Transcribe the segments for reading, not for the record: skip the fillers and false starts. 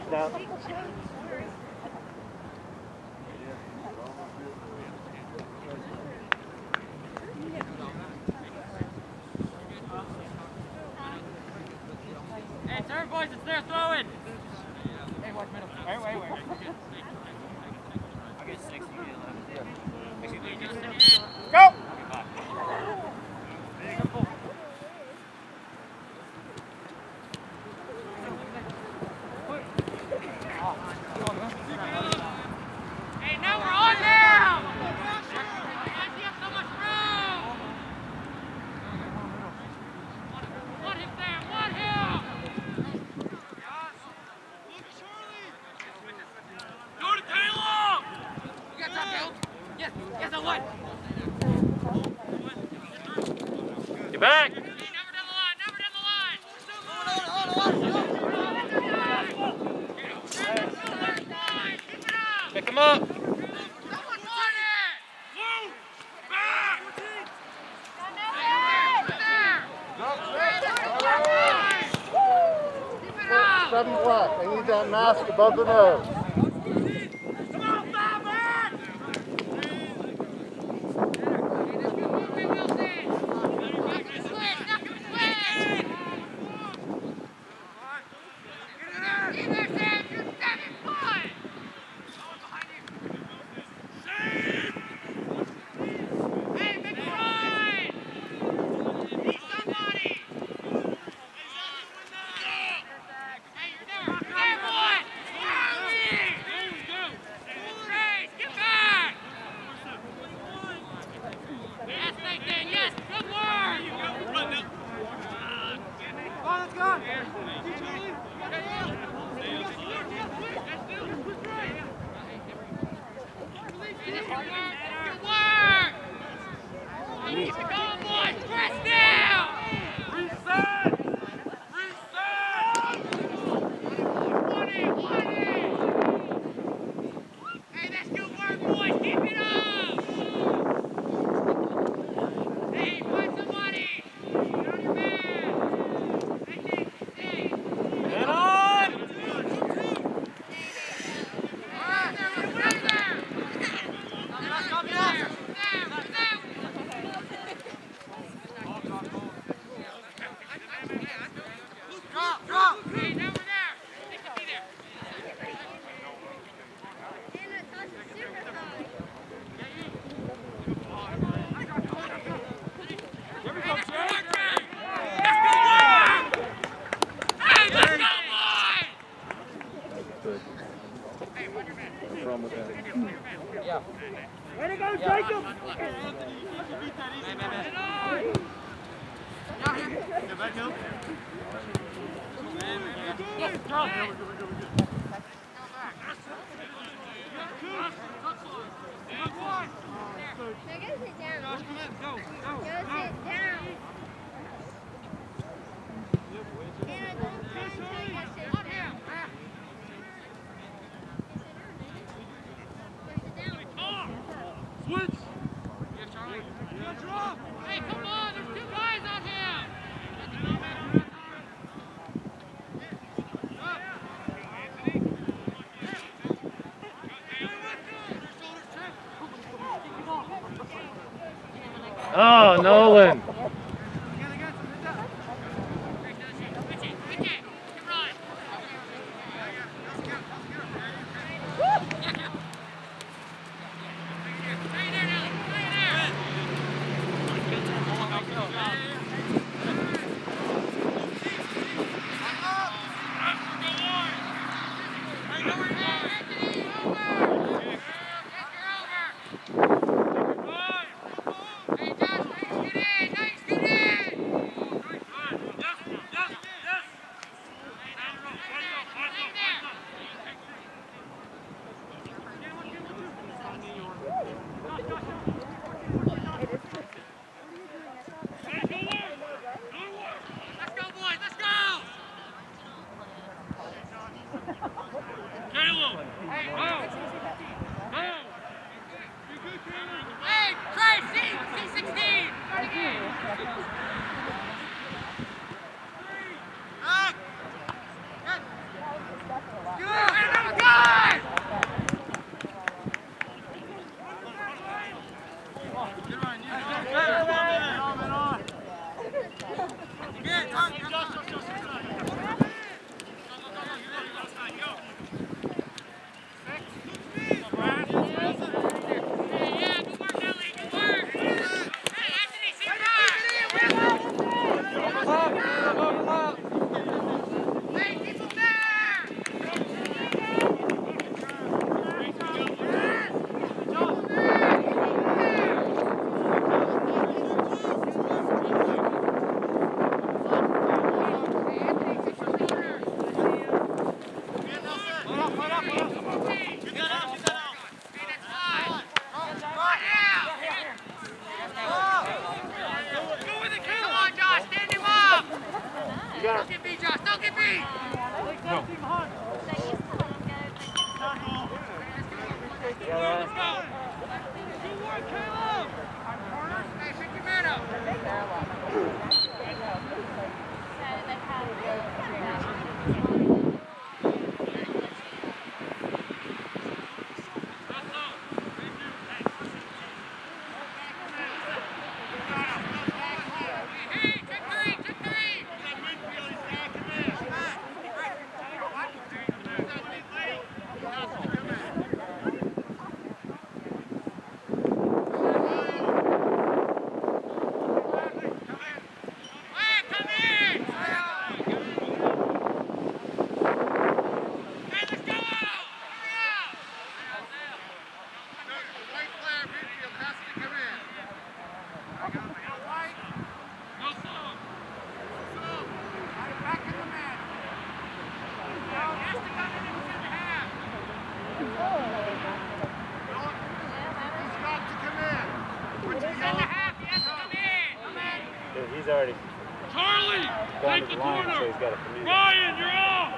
Snap. Hey, turn, boys, it's there, throw it! Hey, watch middle. Wait. I'll get 6, you get 11. Yeah. Go! Hey, now we're on now! Guys, you have so much room! Want him there, want him! Go to Caleb! You got top out? Yes, I won! Get back! Hey, never down the line! Pick him up! Someone won it! Move! Back! There! 7 black. I need that mask above the nose. Come on, Bobby! Yeah. Way to go, Jacob! Get back up. Go sit down. Go sit down. Anna, don't try and take us sit down. Switch! Yeah, Charlie. Yeah, drop! Hey, come on! There's 2 guys on him! Oh, Nolan! Good! Don't get beat, Josh. Don't get beat. No. Let's go. Hey, pick your man up. He's already Charlie, gone take to the the line, corner. so he's got to commute. Ryan, you're off.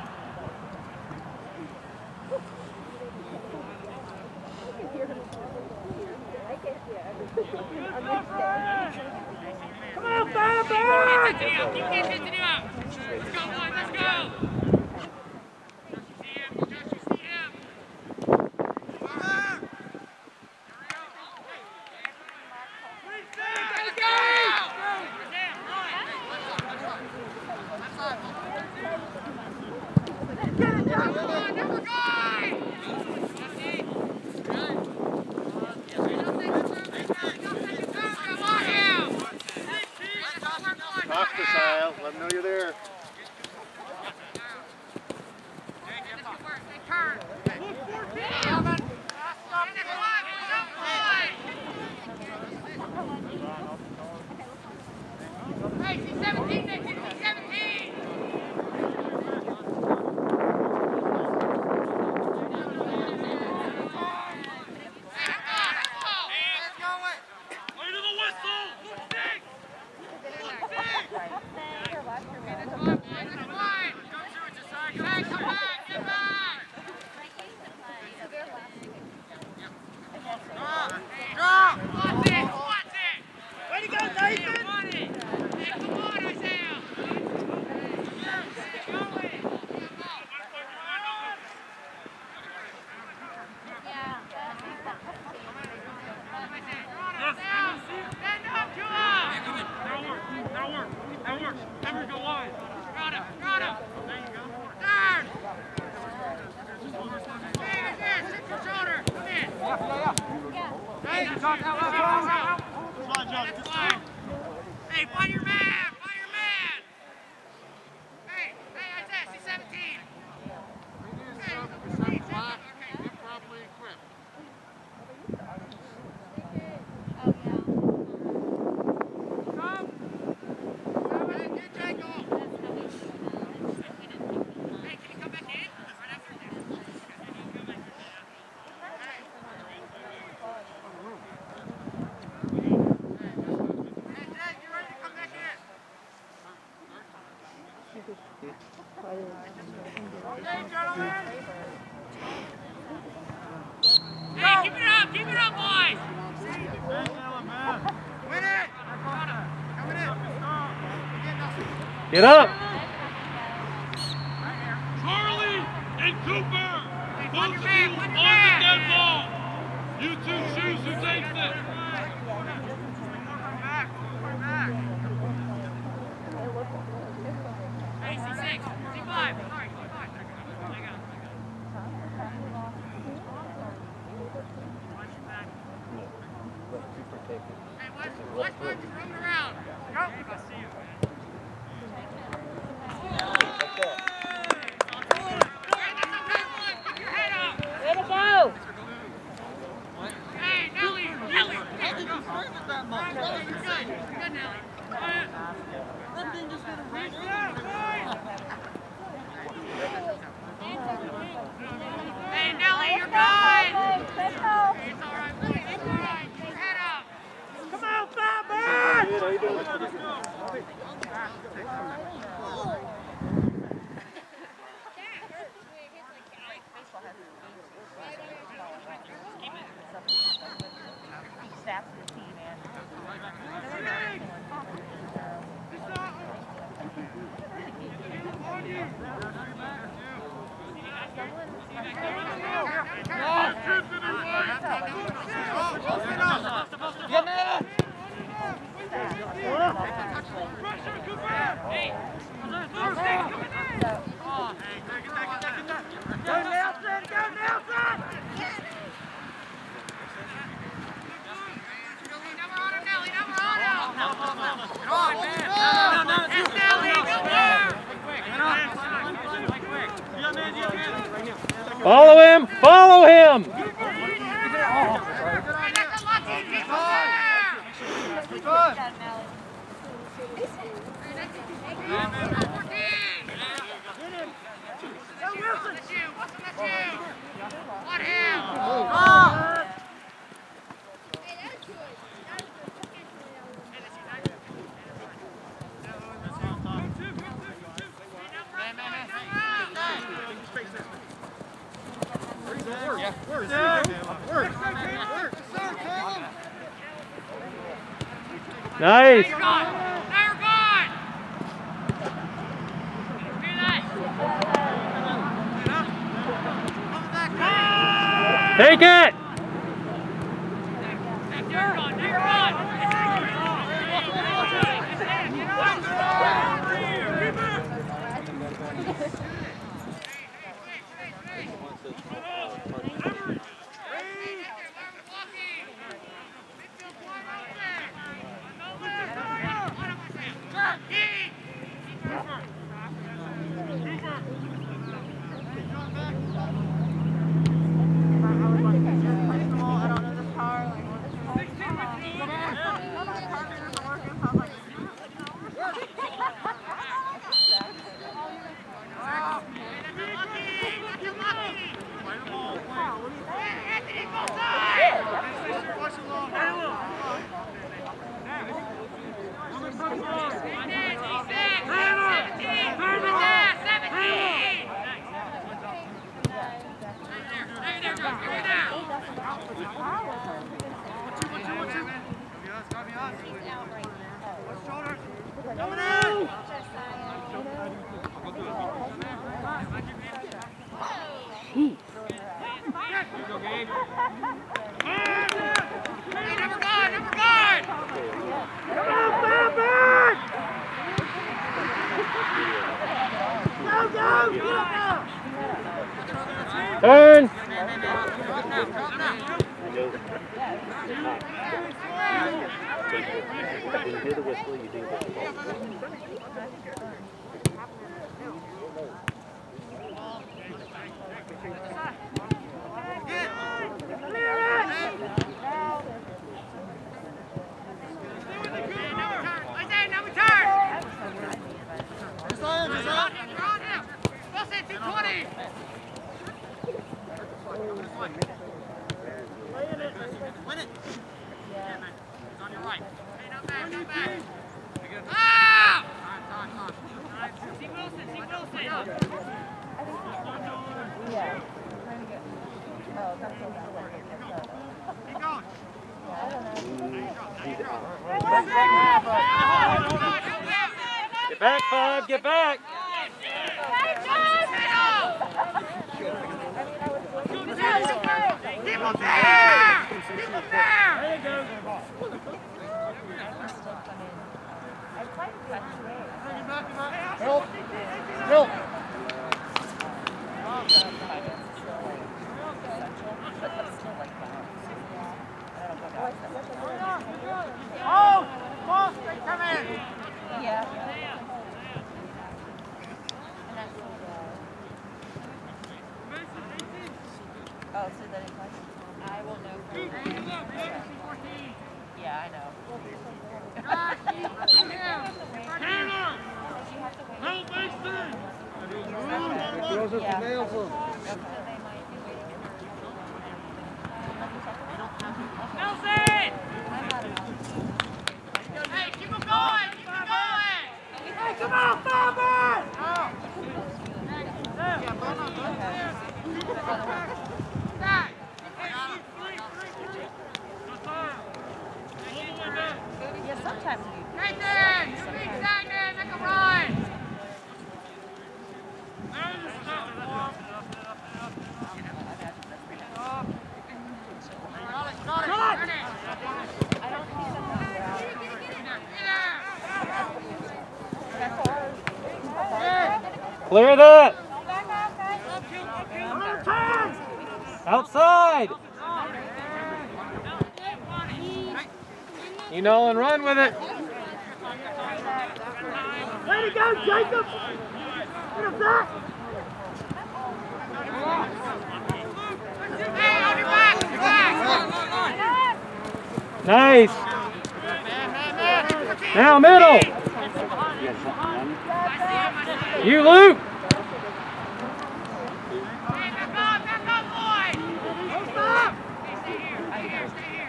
Come on, Baba! Keep getting it up. Let's go, boys. Let's go. See him. Josh, you see him. Let's go. Talk to Sile. Let him know you're there. Hey, C17, next to C17. Play to the whistle. Six. Hey, come back, get back! Drop! Watch it, watch it! Way to go, Nathan! Come on, hey, come on, Isaiah! Stand up, come on! That'll work. That works. Emery, go wide. Got him! There you go. Turn! Hey, Isaiah, sit your shoulder, come in! Hey, that's fine. Hey, find your man! Find your man! Hey, Isaiah, C17! Hey, okay, Get properly equipped. Hey, get Jacob! Hey, can you come back in? Right after this. Hey, Jake, you ready to come back in? Hey, gentlemen! Hey, keep it up, boys! Win it! Coming in! Get up! Charlie and Cooper. Hey, Both find of your you man, on find the your man. dead ball. You two choose who takes it. Hey, C6, C5. Sorry, C5. Hey, watch Mike roaming around. Go. I see you, man. Hey, that's okay, boys. Keep your head up. Way to go! Hey, Nelly. Hey, you're good. You're good, Nelly. That thing just got a Reach out, boys. Follow him! Follow him! Nice. Now you're gone. Take it. Turn. When you hear the whistle, you do the ball. Win it! Yeah, man. It's on your right. Hey, not bad, not bad. Ah! See Wilson, see Wilson. Yeah. Oh, that's so bad. Keep going. Get back, Five. Get back. Keep him there! Keep him there! There you go. Help! Help! Oh! Ball straight, come in! Yeah. Oh, so that it's like, I will know. Yeah, I know. Taylor! Help Mason! Those are the nails of Nelson! Hey, keep him going! Come on, Bobby! Yeah, sometimes you. Nathan! You beat Simon! Make a run! Clear that. Outside. You know, and run with it. Way to go, Jacob! Get him back! Hey, on your back! Your back! Nice. Now middle. You, Luke. Hey, back up, boys! Don't stop! Stay here, stay here, stay here.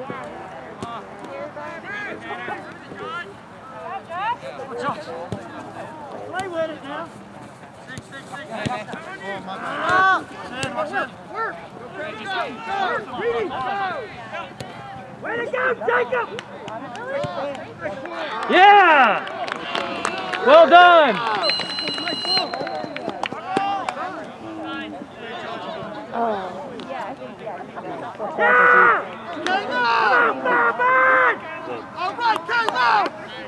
Play with it now. Work! Way to go, Jacob! Yeah. Well done. Yeah! Come on, Bobby! All right, Caleb!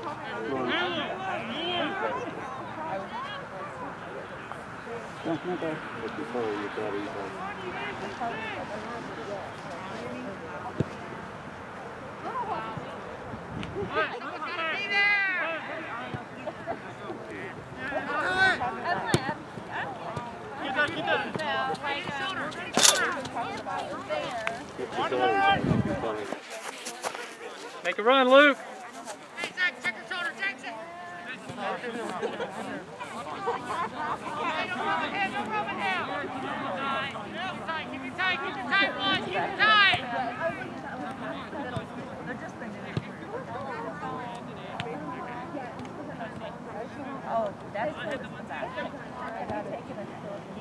Someone's gotta be there! Make a run, Luke. Hey, Zach, check your shoulder, Jackson! Hey, don't rub it in, don't rub it down! Keep it tight, boys, keep it tight! Oh, that's what it's about. I got taken it.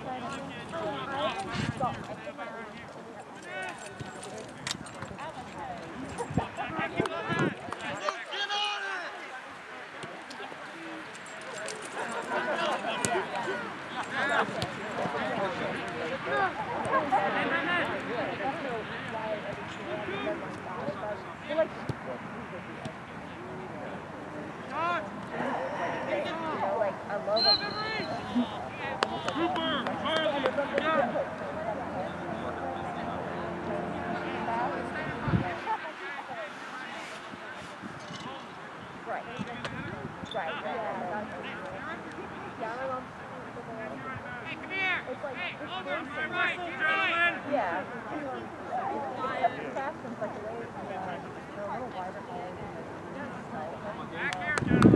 Hey, come here! Hey, over! Right, Yeah. Fast and like the way it's a little wider. back here, John.